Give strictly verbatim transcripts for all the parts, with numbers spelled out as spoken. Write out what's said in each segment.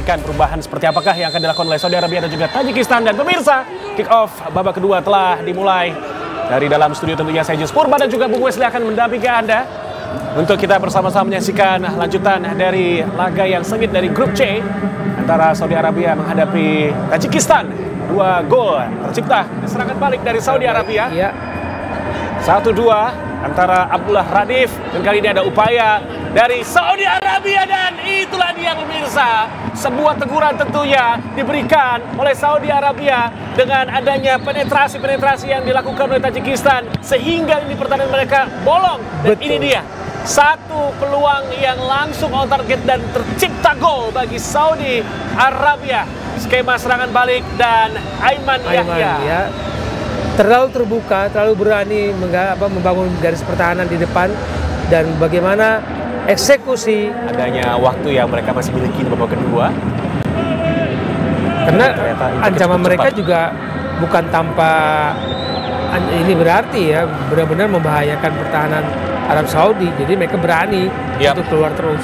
menantikan perubahan seperti apakah yang akan dilakukan oleh Saudi Arabia dan juga Tajikistan. Dan pemirsa, kick off babak kedua telah dimulai. Dari dalam studio tentunya saya Jus Purba dan juga Bung Wesley akan mendampingi Anda untuk kita bersama-sama menyaksikan lanjutan dari laga yang sengit dari grup C antara Saudi Arabia menghadapi Tajikistan. Dua gol tercipta serangan balik dari Saudi Arabia. Iya. Satu dua antara Abdullah Radif, dan kali ini ada upaya dari Saudi Arabia, dan itulah dia pemirsa, sebuah teguran tentunya diberikan oleh Saudi Arabia dengan adanya penetrasi-penetrasi yang dilakukan oleh Tajikistan sehingga ini pertandingan mereka bolong. Dan betul, ini dia satu peluang yang langsung on target dan tercipta gol bagi Saudi Arabia. Skema serangan balik dan Aiman Yahya. Ya. Terlalu terbuka, terlalu berani membangun garis pertahanan di depan, dan bagaimana eksekusi. Adanya waktu yang mereka masih miliki di babak kedua. Karena ancaman mereka juga bukan tanpa ini berarti ya benar-benar membahayakan pertahanan Arab Saudi. Jadi mereka berani yep. untuk keluar terus.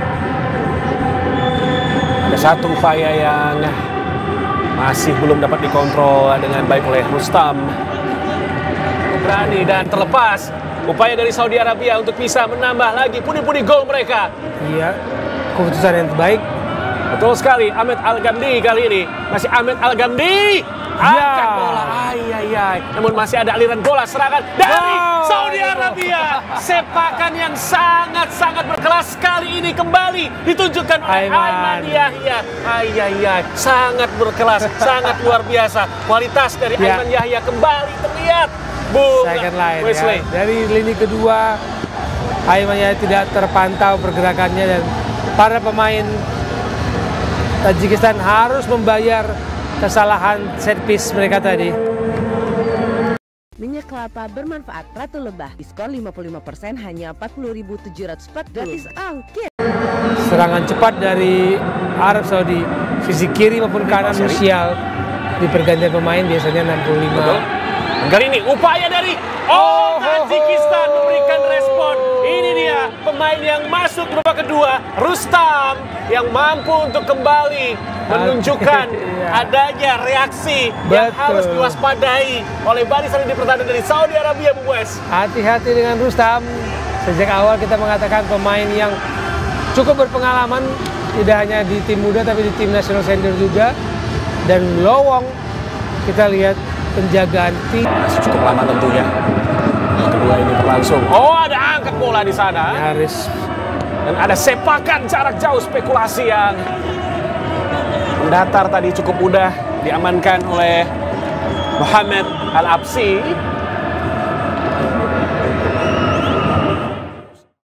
Ada satu upaya yang masih belum dapat dikontrol dengan baik oleh Rustam. Berani dan terlepas upaya dari Saudi Arabia untuk bisa menambah lagi pundi-pundi gol mereka. Iya, keputusan yang terbaik. Betul sekali, Ahmed Al-Ghamdi kali ini. Masih Ahmed Al-Ghamdi. Angkat ya. bola, ay, ay, ay. Namun masih ada aliran bola serangan dari wow, Saudi Arabia. Sepakan yang sangat-sangat berkelas kali ini kembali ditunjukkan oleh Aiman Yahya. Ay, ay, ay. Sangat berkelas, sangat luar biasa. Kualitas dari ya. Aiman Yahya kembali terlihat. Bung Second line Wesley. Ya. Dari lini kedua, Aiman Yahya tidak terpantau pergerakannya, dan para pemain Tajikistan harus membayar kesalahan set piece mereka tadi. Minyak kelapa bermanfaat, Ratu Lebah, diskon lima puluh lima persen hanya empat puluh ribu tujuh ratus empat puluh, gratis ongkir. Serangan cepat dari Arab Saudi, sisi kiri maupun kanan Musial di pergantian pemain biasanya enam puluh lima. Betul. Kali ini upaya dari Oh, Tajikistan memberikan respon. Ini dia pemain yang masuk di babak kedua, Rustam, yang mampu untuk kembali menunjukkan adanya reaksi Betul. yang harus diwaspadai oleh barisan di pertahanan dari Saudi Arabia, Bung Wes. Hati-hati dengan Rustam. Sejak awal kita mengatakan pemain yang cukup berpengalaman, tidak hanya di tim muda tapi di tim nasional senior juga. Dan Lowong, kita lihat penjagaan tim masih cukup lama tentunya. Kedua ini berlangsung. Oh, ada angkat bola di sana. Nyaris. Dan ada sepakan jarak jauh, spekulasi yang mendatar tadi cukup mudah diamankan oleh Muhammad Al-Absi.